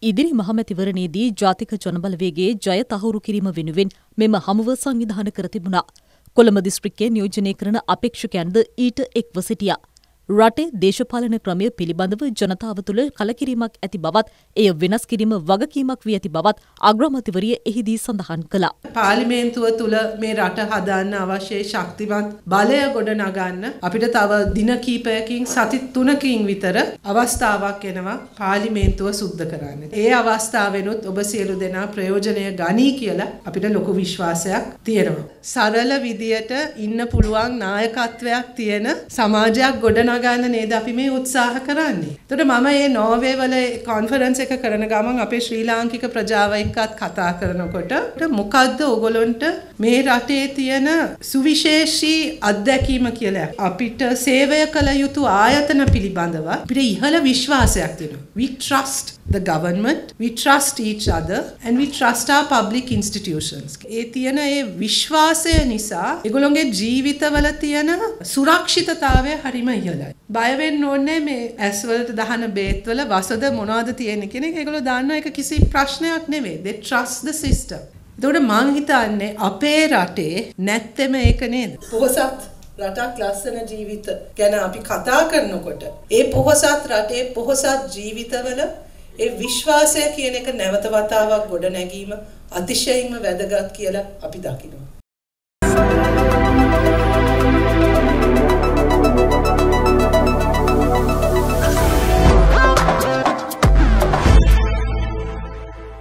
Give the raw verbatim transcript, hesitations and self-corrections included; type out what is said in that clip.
ඉදිරි මහමැතිවරණයේදී ජාතික ජනබලවේගයේ ජය තහවුරු කිරීම වෙනුවෙන් මෙම හමුව සංවිධානය කර තිබුණා. කොළඹ දිස්ත්‍රික්කයේ නියෝජනය කරන අපේක්ෂකයන්ද ඊට එක්ව සිටියා. රටේ දේශපාලන ක්‍රමය පිළිබඳව ජනතාව තුළ කලකිරීමක් ඇති බවත් එය වෙනස් කිරීම වගකීමක් වී ඇති බවත් අග්‍රාමාත්‍යවරිය එහිදී සඳහන් කළා. පාර්ලිමේන්තුව තුළ මේ රට හදාන්න අවශ්‍ය ශක්තිමත් බලය ගොඩනගන්න අපිට තව දින කිහිපයකින් සති තුනකින් විතර අවස්ථාවක් එනවා පාර්ලිමේන්තුව සුද්ධ කරන්න. ඒ අවස්ථාවෙනුත් ඔබ සියලු දෙනා ප්‍රයෝජනය ගනී කියලා අපිට ලොකු විශ්වාසයක් තියෙනවා. සරල විදියට ඉන්න පුළුවන් නායකත්වයක් තියෙන සමාජයක් ගොඩනගන්න ගන්න නේද අපි මේ උත්සාහ කරන්නේ. එතකොට මම මේ නෝර්වේ වල කොන්ෆරන්ස් එක කරන ගමන් අපේ ශ්‍රී ලාංකික ප්‍රජාව එක්කත් කතා කරනකොට මොකද්ද ඕගොල්ලොන්ට මේ රටේ තියෙන සුවිශේෂී අත්දැකීම කියලා අපිට සේවය කළ යුතු ආයතන පිළිබඳව අපිට ඉහළ විශ්වාසයක් තියෙනවා. We trust the government, we trust each other and we trust our public institutions. ඒ තියෙන ඒ විශ්වාසය නිසා ඒගොල්ලෝගේ ජීවිතවල තියෙන සුරක්ෂිතතාවය හරිම ඉහළයි. බය වෙන්න ඕනේ මේ ඇස් වලට දහන බේත් වල වසද මොනවද තියෙන්නේ කියන එක ඒගොල්ලෝ දන්නවා. ඒක කිසි ප්‍රශ්නයක් නෙවෙයි. They trust the system. ඒකට මං හිතන්නේ අපේ රටේ නැත්තෙම ඒක නේද? පොහොසත් රටක් ලස්සන ජීවිත ගැන අපි කතා කරනකොට ඒ පොහොසත් රටේ පොහොසත් ජීවිතවල ඒ විශ්වාසය කියන එක නැවත වතාවක් ගොඩ නැගීම අතිශයින්ම වැදගත් කියලා අපි දකිනවා.